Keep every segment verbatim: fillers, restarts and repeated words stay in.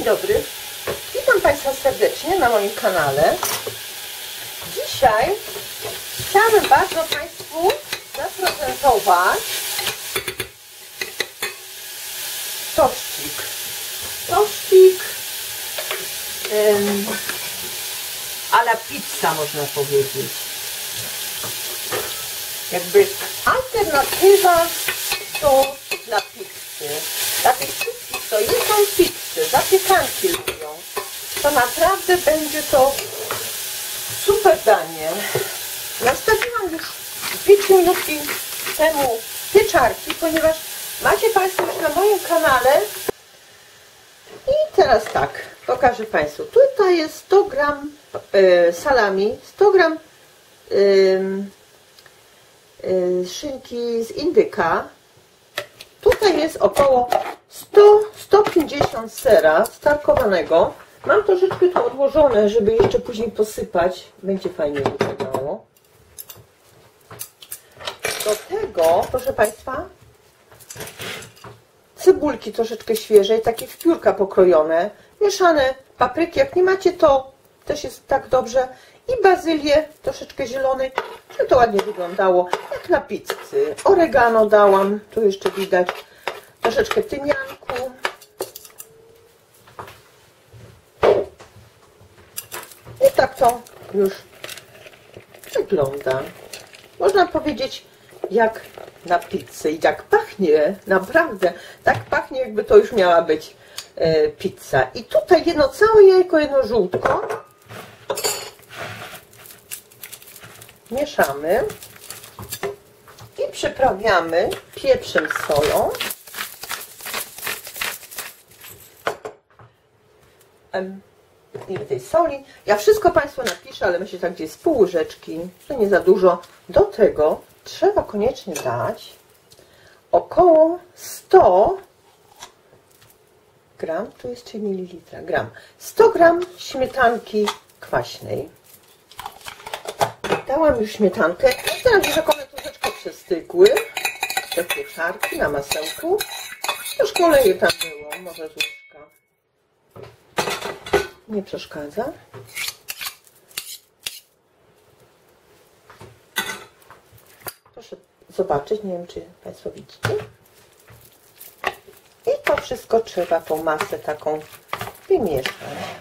dobry, witam Państwa serdecznie na moim kanale. Dzisiaj chciałabym bardzo Państwu zaprezentować tościk. Tościk um, a la pizza, można powiedzieć. Jakby alternatywa do dla pizzy. Dla tych wszystkich, co jedzą pizzę, zapiekanki lubią, to naprawdę będzie to super danie. Nastawiłam już pięć minutki temu pieczarki, ponieważ macie Państwo już na moim kanale. I teraz tak, pokażę Państwu. Tutaj jest sto gram y, salami, sto gram y, y, szynki z indyka. Tutaj jest około sto do stu pięćdziesięciu sera starkowanego. Mam troszeczkę to odłożone, żeby jeszcze później posypać. Będzie fajnie wyglądało. Do tego, proszę Państwa, cebulki troszeczkę świeżej, takie w piórka pokrojone, mieszane papryki, jak nie macie, to też jest tak dobrze, i bazylię troszeczkę zielonej, żeby to ładnie wyglądało, jak na pizzy. Oregano dałam, tu jeszcze widać, troszeczkę tymianku. I tak to już wygląda. Można powiedzieć, jak na pizzę. I jak pachnie, naprawdę, tak pachnie, jakby to już miała być e, pizza. I tutaj jedno całe jajko, jedno żółtko. Mieszamy i przyprawiamy pieprzem z solą. I tej soli. Ja wszystko Państwu napiszę, ale myślę, tak gdzieś z pół łyżeczki, to nie za dużo. Do tego trzeba koniecznie dać około sto gram, tu jest trzy mililitry, gram, sto gram śmietanki kwaśnej. Dałam już śmietankę. Teraz już jak one troszeczkę przestygły, te pieczarki na masełku. Troszkę oleju tam było, może z łyżka. Nie przeszkadza. Proszę zobaczyć, nie wiem, czy Państwo widzicie. I to wszystko trzeba, tą masę taką wymieszać.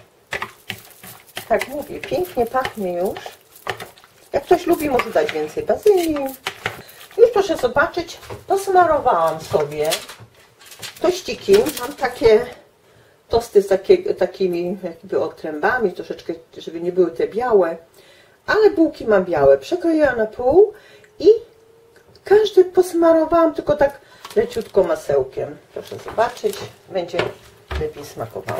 Tak mówię, pięknie pachnie już. Jak ktoś lubi, może dać więcej bazylii. Już proszę zobaczyć, posmarowałam sobie tościki. Mam takie tosty z takie, takimi jakby otrębami, troszeczkę, żeby nie były te białe, ale bułki mam białe. Przekroiłam na pół i każdy posmarowałam tylko tak leciutko masełkiem. Proszę zobaczyć, będzie lepiej smakowało.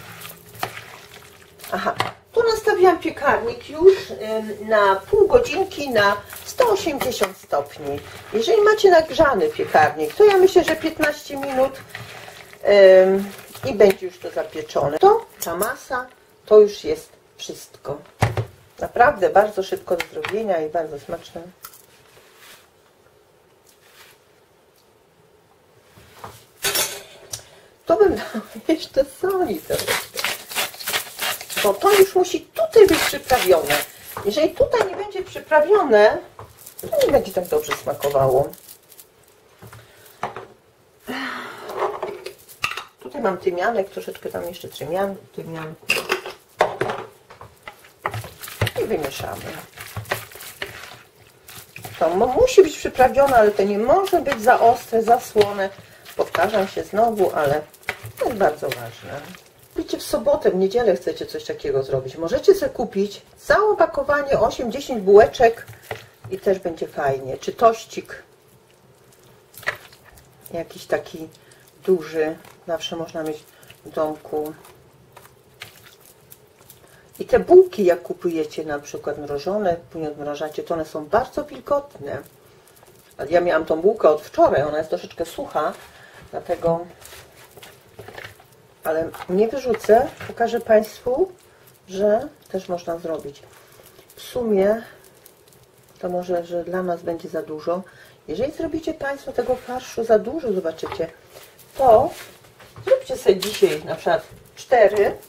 Aha, tu nastawiłam piekarnik już na pół godzinki na sto osiemdziesiąt stopni. Jeżeli macie nagrzany piekarnik, to ja myślę, że piętnaście minut ym, i będzie już to zapieczone. To, ta masa, to już jest wszystko. Naprawdę bardzo szybko do zrobienia i bardzo smaczne. To bym dała jeszcze soli troszeczkę. Bo to już musi tutaj być przyprawione. Jeżeli tutaj nie będzie przyprawione, to nie będzie tak dobrze smakowało. Tutaj mam tymianek, troszeczkę tam jeszcze tymian, tymianku. I wymieszamy. To musi być przyprawione, ale to nie może być za ostre, za słone. Powtarzam się znowu, ale to jest bardzo ważne. Wiecie, w sobotę, w niedzielę chcecie coś takiego zrobić. Możecie sobie kupić całe opakowanie, osiem dziesięć bułeczek i też będzie fajnie. Czy tościk jakiś taki duży, zawsze można mieć w domku. I te bułki, jak kupujecie na przykład mrożone, później odmrażacie, to one są bardzo wilgotne. Ja miałam tą bułkę od wczoraj, ona jest troszeczkę sucha, dlatego, ale nie wyrzucę, pokażę Państwu, że też można zrobić. W sumie to może, że dla nas będzie za dużo. Jeżeli zrobicie Państwo tego farszu za dużo, zobaczycie, to zróbcie sobie dzisiaj na przykład cztery,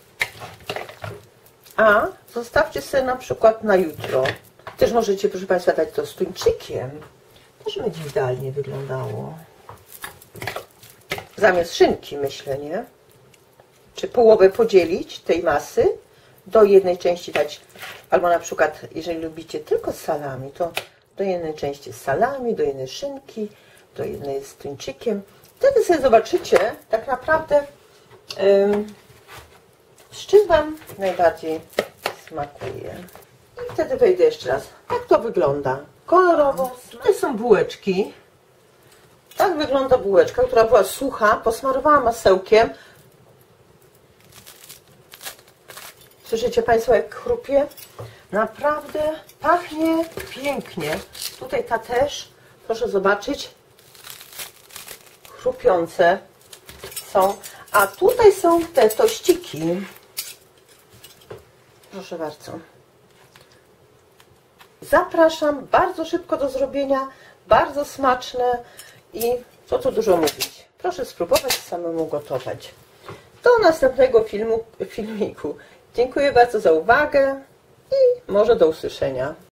a zostawcie sobie na przykład na jutro. Też możecie, proszę Państwa, dać to z tuńczykiem. Też będzie idealnie wyglądało. Zamiast szynki, myślę, nie? Czy połowę podzielić tej masy, do jednej części dać, albo na przykład, jeżeli lubicie tylko salami, to do jednej części z salami, do jednej szynki, do jednej z tuńczykiem. Wtedy sobie zobaczycie tak naprawdę, ym, z czym Wam najbardziej smakuje. I wtedy wejdę jeszcze raz. Jak to wygląda? Kolorowo. Tutaj są bułeczki. Tak wygląda bułeczka, która była sucha. Posmarowałam masełkiem. Słyszycie Państwo, jak chrupie? Naprawdę pachnie pięknie. Tutaj ta też, proszę zobaczyć, chrupiące są. A tutaj są te tościki. Proszę bardzo. Zapraszam, bardzo szybko do zrobienia, bardzo smaczne i co tu dużo mówić. Proszę spróbować samemu gotować. Do następnego filmu, filmiku. Dziękuję bardzo za uwagę i może do usłyszenia.